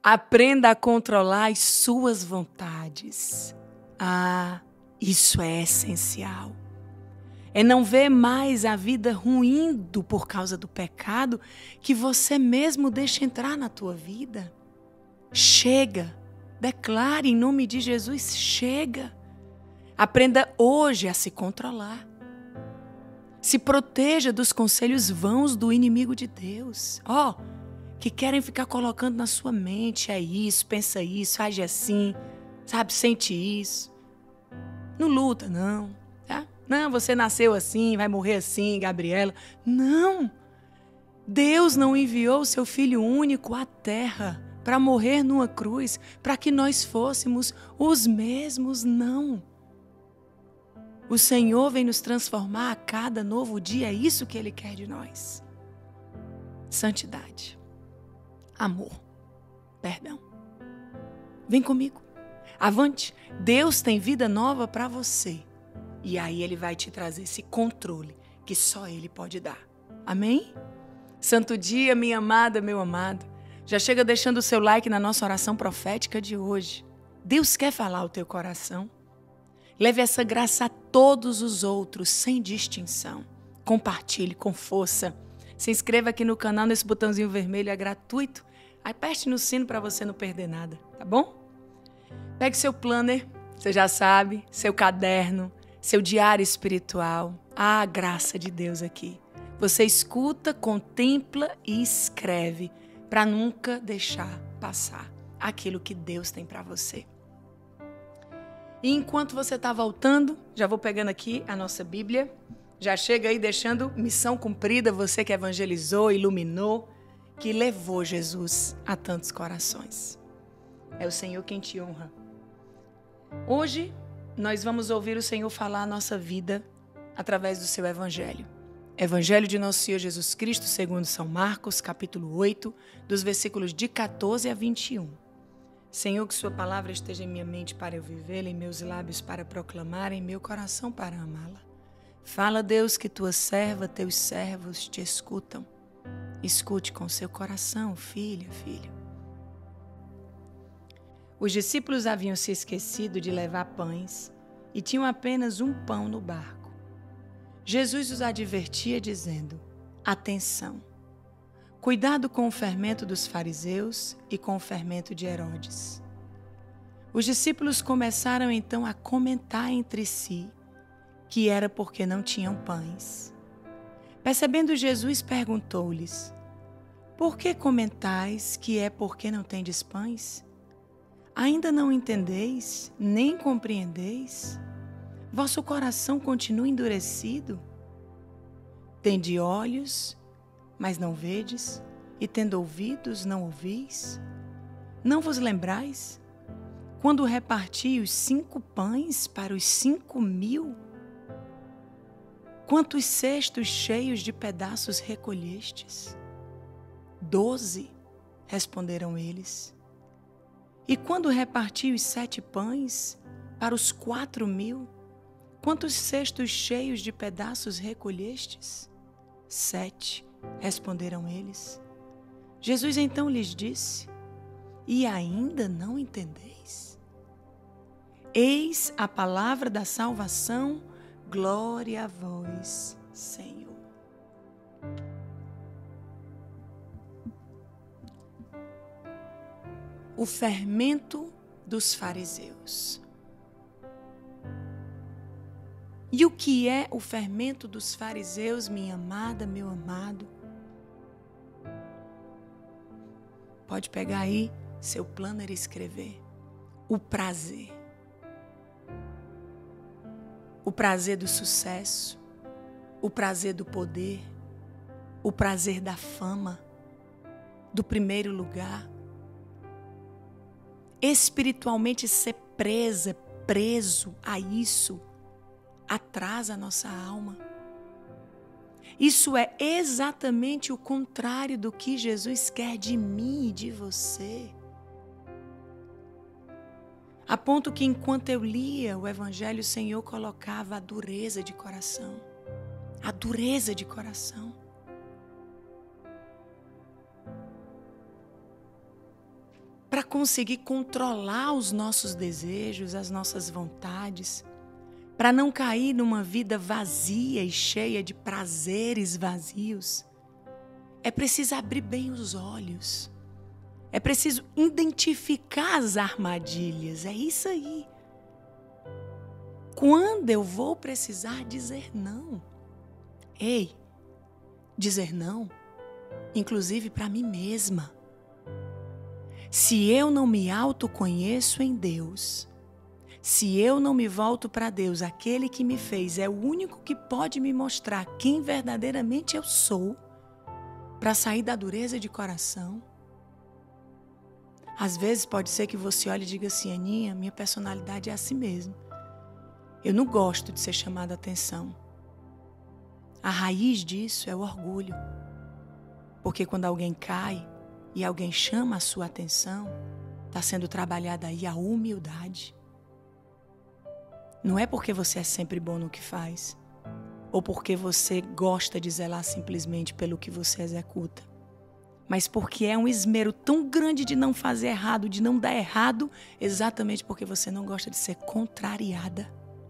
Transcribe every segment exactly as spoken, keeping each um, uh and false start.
Aprenda a controlar as suas vontades. Ah, isso é essencial. É não ver mais a vida ruindo por causa do pecado que você mesmo deixa entrar na tua vida. Chega, declare em nome de Jesus, chega. Aprenda hoje a se controlar. Se proteja dos conselhos vãos do inimigo de Deus. Ó, oh, que querem ficar colocando na sua mente, é isso, pensa isso, age assim, sabe, sente isso. Não luta, não. Tá? Não, você nasceu assim, vai morrer assim, Gabriela. Não. Deus não enviou o seu Filho único à terra para morrer numa cruz, para que nós fôssemos os mesmos, não. O Senhor vem nos transformar a cada novo dia, é isso que Ele quer de nós. Santidade, amor, perdão. Vem comigo, avante. Deus tem vida nova para você. E aí Ele vai te trazer esse controle que só Ele pode dar. Amém? Santo dia, minha amada, meu amado. Já chega deixando o seu like na nossa oração profética de hoje. Deus quer falar ao teu coração. Leve essa graça a todos os outros, sem distinção. Compartilhe com força. Se inscreva aqui no canal, nesse botãozinho vermelho, é gratuito. Aperte no sino para você não perder nada, tá bom? Pegue seu planner, você já sabe, seu caderno, seu diário espiritual. Ah, a graça de Deus aqui. Você escuta, contempla e escreve para nunca deixar passar aquilo que Deus tem para você. E enquanto você está voltando, já vou pegando aqui a nossa Bíblia. Já chega aí deixando missão cumprida, você que evangelizou, iluminou, que levou Jesus a tantos corações. É o Senhor quem te honra. Hoje, nós vamos ouvir o Senhor falar a nossa vida através do seu Evangelho. Evangelho de nosso Senhor Jesus Cristo, segundo São Marcos, capítulo oito, dos versículos de quatorze a vinte e um. Senhor, que sua palavra esteja em minha mente para eu vivê-la, em meus lábios para proclamar, em meu coração para amá-la. Fala, Deus, que tua serva, teus servos te escutam. Escute com seu coração, filha, filho. Os discípulos haviam se esquecido de levar pães e tinham apenas um pão no barco. Jesus os advertia dizendo: atenção, cuidado com o fermento dos fariseus e com o fermento de Herodes. Os discípulos começaram então a comentar entre si que era porque não tinham pães. Percebendo Jesus, perguntou-lhes: por que comentais que é porque não tendes pães? Ainda não entendeis, nem compreendeis? Vosso coração continua endurecido? Tende olhos, mas não vedes, e tendo ouvidos, não ouvis? Não vos lembrais? Quando reparti os cinco pães para os cinco mil? Quantos cestos cheios de pedaços recolhestes? Doze, responderam eles. E quando reparti os sete pães para os quatro mil? Quantos cestos cheios de pedaços recolhestes? Sete, responderam eles. Jesus então lhes disse: e ainda não entendeis? Eis a palavra da salvação, glória a vós, Senhor. O fermento dos fariseus. E o que é o fermento dos fariseus, minha amada, meu amado? Pode pegar aí seu planner e escrever. O prazer. O prazer do sucesso, o prazer do poder, o prazer da fama, do primeiro lugar. Espiritualmente ser presa, preso a isso, atrasa a nossa alma. Isso é exatamente o contrário do que Jesus quer de mim e de você. A ponto que enquanto eu lia o Evangelho, o Senhor colocava a dureza de coração. A dureza de coração. para conseguir controlar os nossos desejos, as nossas vontades, para não cair numa vida vazia e cheia de prazeres vazios, é preciso abrir bem os olhos. É preciso identificar as armadilhas. É isso aí. Quando eu vou precisar dizer não? Ei, dizer não, inclusive para mim mesma. Se eu não me autoconheço em Deus, se eu não me volto para Deus, aquele que me fez é o único que pode me mostrar quem verdadeiramente eu sou, para sair da dureza de coração. Às vezes pode ser que você olhe e diga assim: Aninha, minha personalidade é assim mesmo. Eu não gosto de ser chamada a atenção. A raiz disso é o orgulho. Porque quando alguém cai e alguém chama a sua atenção, está sendo trabalhada aí a humildade. Não é porque você é sempre bom no que faz, ou porque você gosta de zelar simplesmente pelo que você executa, mas porque é um esmero tão grande de não fazer errado, de não dar errado, exatamente porque você não gosta de ser contrariada.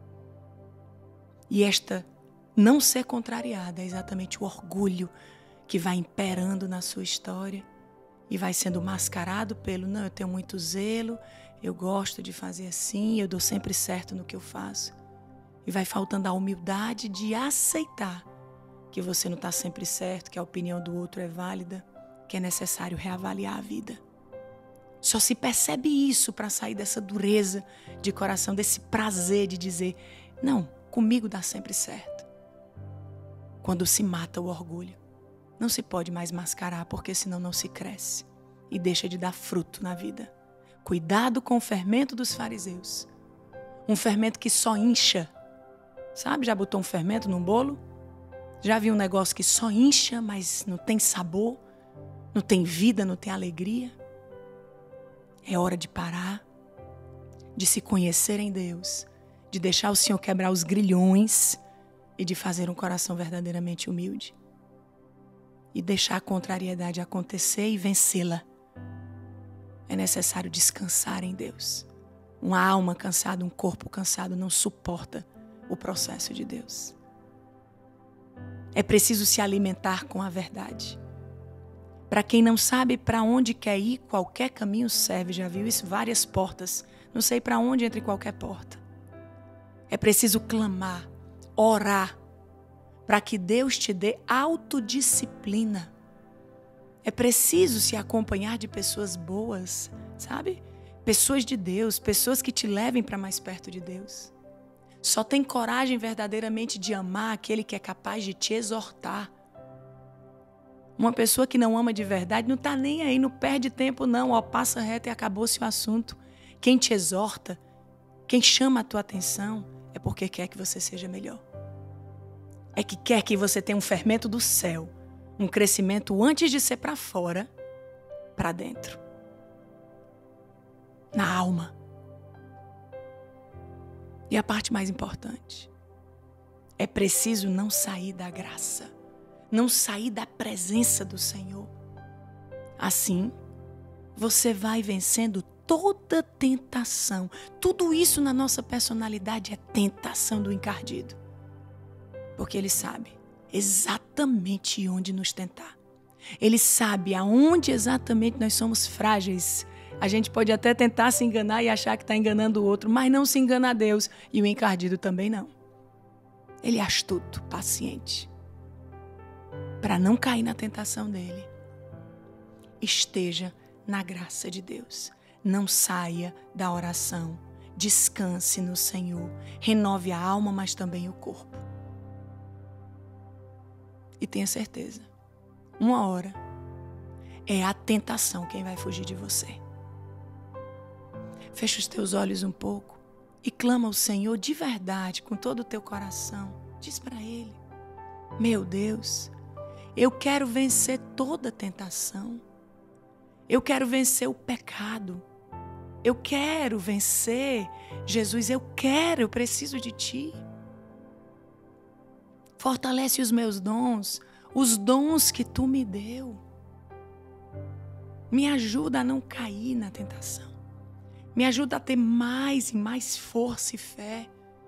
E esta não ser contrariada é exatamente o orgulho que vai imperando na sua história e vai sendo mascarado pelo: não, eu tenho muito zelo, eu gosto de fazer assim, eu dou sempre certo no que eu faço. E vai faltando a humildade de aceitar que você não está sempre certo, que a opinião do outro é válida, que é necessário reavaliar a vida. Só se percebe isso para sair dessa dureza de coração, desse prazer de dizer: não, comigo dá sempre certo. Quando se mata o orgulho, não se pode mais mascarar, porque senão não se cresce e deixa de dar fruto na vida. Cuidado com o fermento dos fariseus. Um fermento que só incha. Sabe, já botou um fermento num bolo? Já viu um negócio que só incha, mas não tem sabor, não tem vida, não tem alegria? É hora de parar, de se conhecer em Deus, de deixar o Senhor quebrar os grilhões e de fazer um coração verdadeiramente humilde. E deixar a contrariedade acontecer e vencê-la. É necessário descansar em Deus. Uma alma cansada, um corpo cansado não suporta o processo de Deus. É preciso se alimentar com a verdade. Para quem não sabe para onde quer ir, qualquer caminho serve. Já viu isso? Várias portas. Não sei para onde entre qualquer porta. É preciso clamar, orar, para que Deus te dê autodisciplina. É preciso se acompanhar de pessoas boas, sabe? Pessoas de Deus, pessoas que te levem para mais perto de Deus. Só tem coragem verdadeiramente de amar aquele que é capaz de te exortar. Uma pessoa que não ama de verdade não está nem aí, não perde tempo não, ó, passa reto e acabou-se o assunto. Quem te exorta, quem chama a tua atenção, é porque quer que você seja melhor. É que quer que você tenha um fermento do céu, um crescimento antes de ser para fora, para dentro. Na alma. E a parte mais importante, é preciso não sair da graça, não sair da presença do Senhor. Assim, você vai vencendo toda tentação. Tudo isso na nossa personalidade é tentação do encardido. Porque ele sabe exatamente onde nos tentar. Ele sabe aonde exatamente nós somos frágeis. A gente pode até tentar se enganar e achar que está enganando o outro, mas não se engana a Deus. E o encardido também não. Ele é astuto, paciente. Para não cair na tentação dele, esteja na graça de Deus. Não saia da oração. Descanse no Senhor. Renove a alma, mas também o corpo. E tenha certeza, uma hora é a tentação quem vai fugir de você. Fecha os teus olhos um pouco e clama ao Senhor de verdade, com todo o teu coração. Diz para Ele: meu Deus, eu quero vencer toda tentação. Eu quero vencer o pecado. Eu quero vencer, Jesus, eu quero, eu preciso de Ti. Fortalece os meus dons, os dons que Tu me deu. Me ajuda a não cair na tentação. Me ajuda a ter mais e mais força e fé.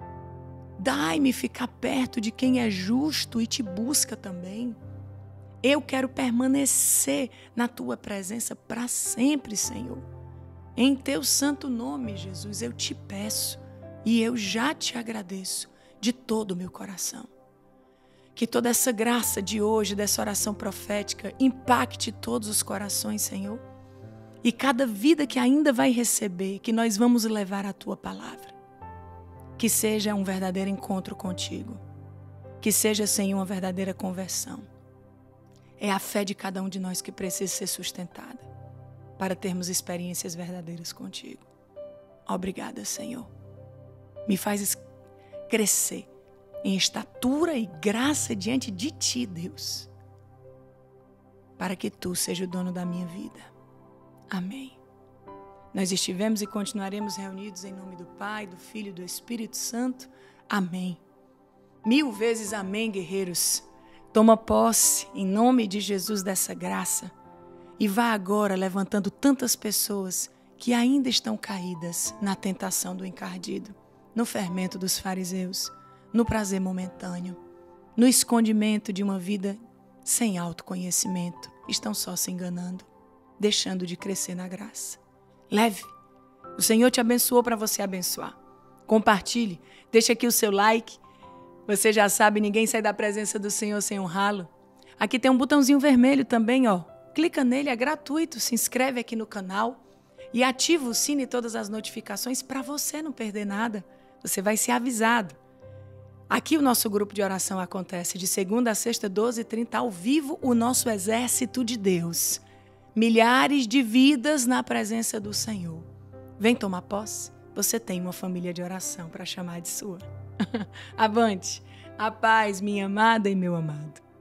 Dai-me ficar perto de quem é justo e te busca também. Eu quero permanecer na tua presença para sempre, Senhor. Em teu santo nome, Jesus, eu te peço e eu já te agradeço de todo o meu coração. Que toda essa graça de hoje, dessa oração profética, impacte todos os corações, Senhor. E cada vida que ainda vai receber, que nós vamos levar a tua palavra. Que seja um verdadeiro encontro contigo. Que seja, Senhor, uma verdadeira conversão. É a fé de cada um de nós que precisa ser sustentada para termos experiências verdadeiras contigo. Obrigada, Senhor. Me faz crescer em estatura e graça diante de Ti, Deus, para que Tu seja o dono da minha vida. Amém. Nós estivemos e continuaremos reunidos em nome do Pai, do Filho e do Espírito Santo. Amém. Mil vezes amém, guerreiros. Toma posse, em nome de Jesus, dessa graça. E vá agora levantando tantas pessoas que ainda estão caídas na tentação do encardido, no fermento dos fariseus, no prazer momentâneo, no escondimento de uma vida sem autoconhecimento. Estão só se enganando, deixando de crescer na graça. Leve. O Senhor te abençoou para você abençoar. Compartilhe. Deixa aqui o seu like. Você já sabe, ninguém sai da presença do Senhor sem honrá-lo. Aqui tem um botãozinho vermelho também, ó. Clica nele, é gratuito. Se inscreve aqui no canal e ativa o sino e todas as notificações para você não perder nada. Você vai ser avisado. Aqui o nosso grupo de oração acontece de segunda a sexta, doze e trinta, ao vivo, o nosso exército de Deus. Milhares de vidas na presença do Senhor. Vem tomar posse. Você tem uma família de oração para chamar de sua. Avante. A paz, minha amada e meu amado.